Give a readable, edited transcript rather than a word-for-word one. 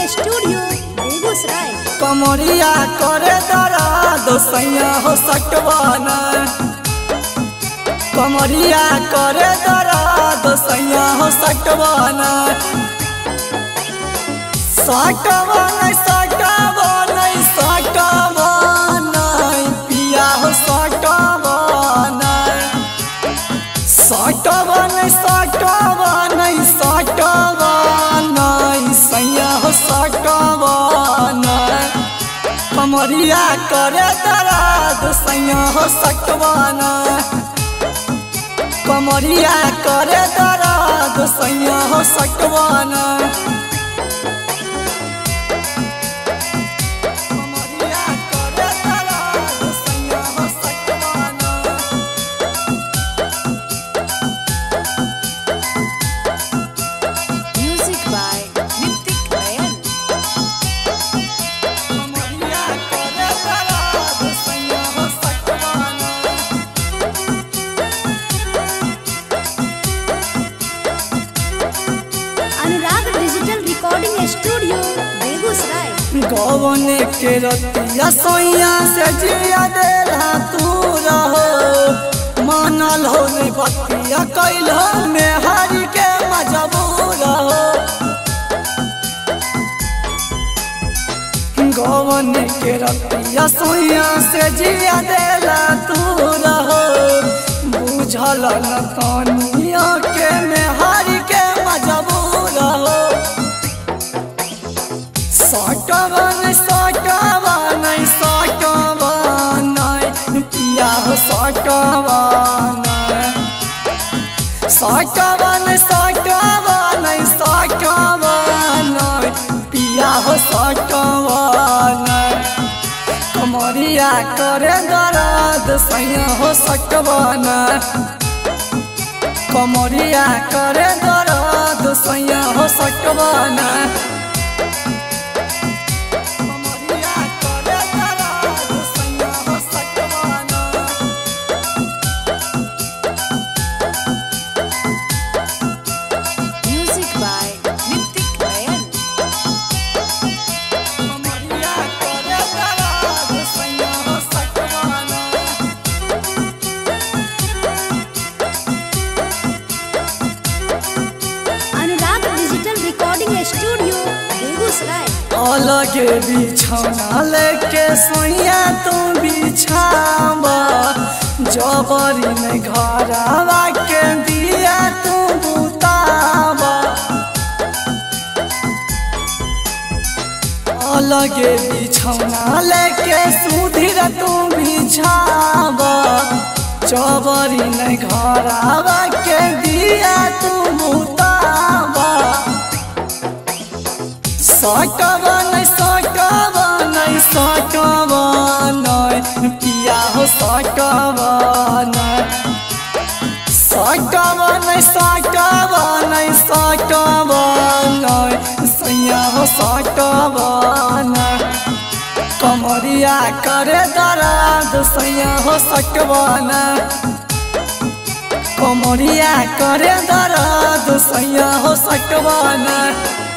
Studio Begusarai. कमरिया करे दर्द सैया हो सकवाना, कमरिया करे दर्द सैया हो सकवाना, सकवाना सकवाना सकवाना पिया हो सकवाना, सकवाना सकवाना सकवाना सैया हो सकवाना, कमरिया करे दर्द सैया हो सकवाना, कमरिया करे दर्द सैया हो सकवाना, कमरिया करे दर्द सैया हो सकवाना। म्यूजिक बाय नितिक नयन। कमरिया करे दर्द सैया हो सकवाना। Anurag digital recording studio Begusarai. गौवन के रतिया सोइया से जिया देला तू रहो, मानल हो नहीं बतिया कैल में हरी के मजबूर हो, गौवन के रतिया सोइया से जिया देला तू रहो, बुझल न कनिया के में हरी के मजबूर हो, सकवान सकवान सकवान पिया हो सकवान, सकवान सकवान सकवान पिया हो सकवान, कमरिया करे दर्द सैया हो सकवान, कमरिया करे दर्द सैया हो सकवान। म्यूजिक बाय नितिक नयन। कमरिया करे दर्द सैया हो सकवाना। Anurag digital recording studio Begusarai. अलगे बिछौना लेके सोइया तू बिछावा, जबरी में घरवा के दिया तू बुतावा, अलगे बिछौना लेके सुधीर तू बिछावा, जबरी में घरवा के दिया तू बुतावा, सकवान सकवान सकवान पिया हो सकवान, सकवान सकवान सकवान सैया हो सकवान, कमरिया करे दर्द सैया हो सकवान, कमरिया करे दर्द सैया हो सकवान।